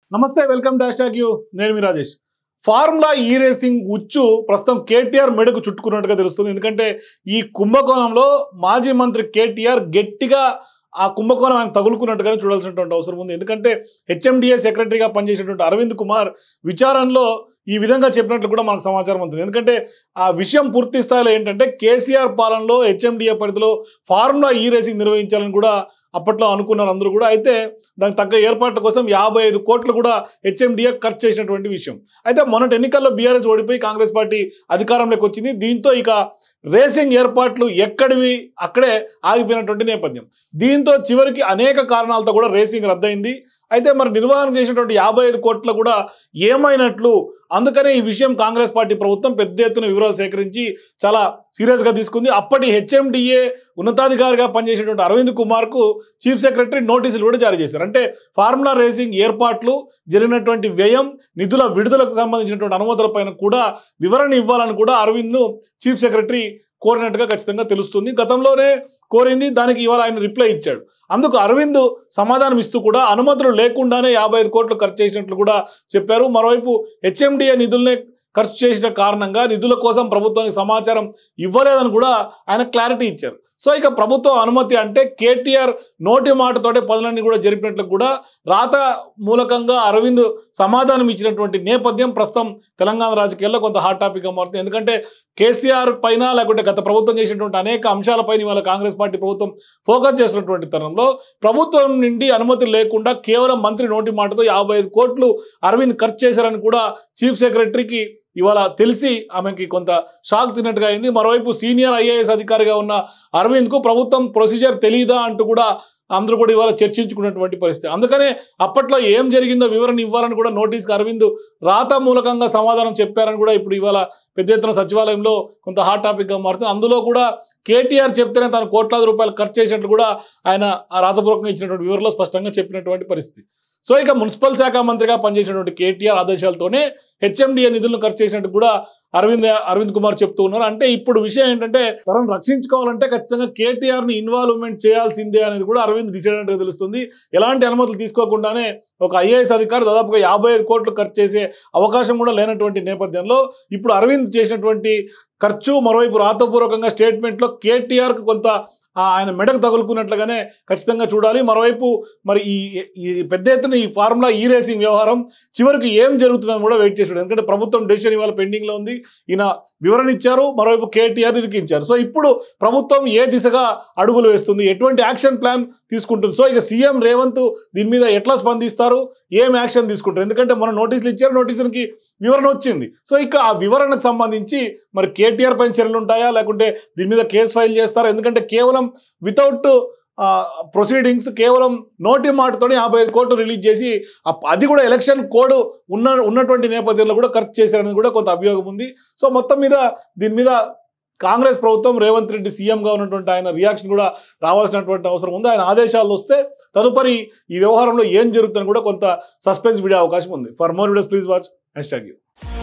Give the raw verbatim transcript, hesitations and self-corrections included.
నమస్తే, welcome to hashtag U. నేను మీ రాజేష్. ఫార్ములా ఈ రేసింగ్ ఉచ్చు ప్రస్తుతం కేటీఆర్ మెడకు చుట్టుకున్నట్టుగా తెలుస్తుంది. ఎందుకంటే ఈ కుంభకోణంలో మాజీ మంత్రి కేటీఆర్ గట్టిగా ఆ కుంభకోణం ఆయన తగులుకున్నట్టుగానే చూడాల్సినటువంటి అవసరం ఉంది. ఎందుకంటే హెచ్ఎండిఏ సెక్రటరీగా పనిచేసినటువంటి అరవింద్ కుమార్ విచారణలో ఈ విధంగా చెప్పినట్లు కూడా మనకు సమాచారం ఉంటుంది. ఎందుకంటే ఆ విషయం పూర్తి స్థాయిలో ఏంటంటే కేసీఆర్ పాలనలో హెచ్ఎండిఏ పరిధిలో ఫార్ములా ఈ రేసింగ్ నిర్వహించాలని కూడా అప్పట్లో అనుకున్నారు అందరూ కూడా. అయితే దానికి తగ్గ ఏర్పాట్ల కోసం యాభై ఐదు కోట్లు కూడా హెచ్ఎండిఏ ఖర్చు చేసినటువంటి విషయం. అయితే మొన్నటి ఎన్నికల్లో బీఆర్ఎస్ ఓడిపోయి కాంగ్రెస్ పార్టీ అధికారంలోకి వచ్చింది. దీంతో ఇక రేసింగ్ ఏర్పాట్లు ఎక్కడివి అక్కడే ఆగిపోయినటువంటి నేపథ్యం. దీంతో చివరికి అనేక కారణాలతో కూడా రేసింగ్ రద్దయింది. అయితే మరి నిర్వహణ చేసినటువంటి యాభై ఐదు కోట్ల కూడా ఏమైనట్లు, అందుకనే ఈ విషయం కాంగ్రెస్ పార్టీ ప్రభుత్వం పెద్ద ఎత్తున వివరాలు సేకరించి చాలా సీరియస్గా తీసుకుంది. అప్పటి హెచ్ఎండిఏ ఉన్నతాధికారిగా పనిచేసినటువంటి అరవింద్ కుమార్కు చీఫ్ సెక్రటరీ నోటీసులు కూడా జారీ చేశారు. అంటే ఫార్ములా రేసింగ్ ఏర్పాట్లు, జరిగినటువంటి వ్యయం, నిధుల విడుదలకు సంబంధించినటువంటి అనుమతులపైన కూడా వివరణ ఇవ్వాలని కూడా అరవింద్ను చీఫ్ సెక్రటరీ కోరినట్టుగా ఖచ్చితంగా తెలుస్తుంది. గతంలోనే కోరింది, దానికి ఇవాళ ఆయన రిప్లై ఇచ్చాడు. అందుకు అరవింద్ సమాధానం ఇస్తూ కూడా అనుమతులు లేకుండానే యాభై ఐదు కోట్లు ఖర్చు చేసినట్లు కూడా చెప్పారు. మరోవైపు హెచ్ఎండిఏ నిధులనే ఖర్చు చేసిన కారణంగా నిధుల కోసం ప్రభుత్వానికి సమాచారం ఇవ్వలేదని కూడా ఆయన క్లారిటీ ఇచ్చారు. సో ఇక ప్రభుత్వ అనుమతి అంటే కేటీఆర్ నోటి మాటతోటే పనులన్నీ కూడా జరిపినట్లు కూడా రాత మూలకంగా అరవింద్ సమాధానం ఇచ్చినటువంటి నేపథ్యం ప్రస్తుతం తెలంగాణ రాజకీయాల్లో కొంత హాట్ టాపిక్గా మారుతుంది. ఎందుకంటే కేసీఆర్ పైన లేకుంటే గత ప్రభుత్వం చేసినటువంటి అనేక అంశాలపైన ఇవాళ కాంగ్రెస్ పార్టీ ప్రభుత్వం ఫోకస్ చేసినటువంటి తరుణంలో ప్రభుత్వం నుండి అనుమతి లేకుండా కేవలం మంత్రి నోటి మాటతో యాభై ఐదు కోట్లు అరవింద్ ఖర్చు చేశారని కూడా చీఫ్ సెక్రటరీకి ఇవాళ తెలిసి ఆమెకి కొంత షాక్ తిన్నట్టుగా అయింది. మరోవైపు సీనియర్ ఐఏఎస్ అధికారిగా ఉన్న అరవింద్కు ప్రభుత్వం ప్రొసీజర్ తెలియదా అంటూ కూడా అందరూ కూడా ఇవాళ చర్చించుకున్నటువంటి పరిస్థితి. అందుకనే అప్పట్లో ఏం జరిగిందో వివరణ ఇవ్వాలని కూడా నోటీస్కి అరవింద్ రాత మూలకంగా సమాధానం చెప్పారని కూడా ఇప్పుడు ఇవాళ పెద్ద ఎత్తున సచివాలయంలో కొంత హాట్ టాపిక్గా మారుతుంది. అందులో కూడా కేటీఆర్ చెప్తేనే తను కోట్లాది రూపాయలు ఖర్చు చేసినట్లు కూడా ఆయన ఆ రాతపూర్వకంగా ఇచ్చినటువంటి వివరణలో స్పష్టంగా చెప్పినటువంటి పరిస్థితి. సో ఇక మున్సిపల్ శాఖ మంత్రిగా పనిచేసినటువంటి కేటీఆర్ ఆదేశాలతోనే హెచ్ఎండిఏ నిధులను ఖర్చు చేసినట్టు కూడా అరవింద్ అరవింద్ కుమార్ చెప్తూ ఉన్నారు. అంటే ఇప్పుడు విషయం ఏంటంటే తనను రక్షించుకోవాలంటే ఖచ్చితంగా కేటీఆర్ని ఇన్వాల్వ్మెంట్ చేయాల్సిందే అనేది కూడా అరవింద్ డిసైడ్ అయినట్టుగా తెలుస్తుంది. ఎలాంటి అనుమతులు తీసుకోకుండానే ఒక ఐఏఎస్ అధికారి దాదాపుగా యాభై ఐదు కోట్లు ఖర్చు చేసే అవకాశం కూడా లేనటువంటి నేపథ్యంలో ఇప్పుడు అరవింద్ చేసినటువంటి ఖర్చు, మరోవైపు రాతపూర్వకంగా స్టేట్మెంట్లో కేటీఆర్కు కొంత ఆయన మెడకు తగులుకున్నట్లుగానే ఖచ్చితంగా చూడాలి. మరోవైపు మరి ఈ ఈ పెద్ద ఎత్తున ఈ ఫార్ములా ఈ రేసింగ్ వ్యవహారం చివరికి ఏం జరుగుతుందని కూడా వెయిట్ చేసాడు. ఎందుకంటే ప్రభుత్వం డెసిషన్ ఇవాళ పెండింగ్లో ఉంది. ఈయన వివరణ ఇచ్చారు, మరోవైపు కేటీఆర్ ఇరికించారు. సో ఇప్పుడు ప్రభుత్వం ఏ దిశగా అడుగులు వేస్తుంది, ఎటువంటి యాక్షన్ ప్లాన్ తీసుకుంటుంది, సో ఇక సీఎం రేవంత్ దీని మీద ఎట్లా స్పందిస్తారు, ఏం యాక్షన్ తీసుకుంటారు. ఎందుకంటే మనం నోటీసులు ఇచ్చారు, నోటీసులకి వివరణ వచ్చింది. సో ఇక ఆ వివరణకు సంబంధించి మరి కేటీఆర్ పైన చర్యలు ఉంటాయా, లేకుంటే దీని మీద కేసు ఫైల్ చేస్తారా? ఎందుకంటే కేవలం వితౌట్ ప్రొసీడింగ్స్ కేవలం నోటి మాటతోనే యాభై ఐదు కోట్లు రిలీజ్ చేసి అది కూడా ఎలక్షన్ కోడ్ ఉన్న ఉన్నటువంటి నేపథ్యంలో కూడా ఖర్చు చేశారనేది కూడా కొంత అభియోగం ఉంది. సో మొత్తం మీద దీని మీద కాంగ్రెస్ ప్రభుత్వం, రేవంత్ రెడ్డి సీఎంగా ఉన్నటువంటి ఆయన రియాక్షన్ కూడా రావాల్సినటువంటి అవసరం ఉంది. ఆయన ఆదేశాలు వస్తే తదుపరి ఈ వ్యవహారంలో ఏం జరుగుతుందని కూడా కొంత సస్పెన్స్ వీడే అవకాశం ఉంది. For more videos please watch hashtag you.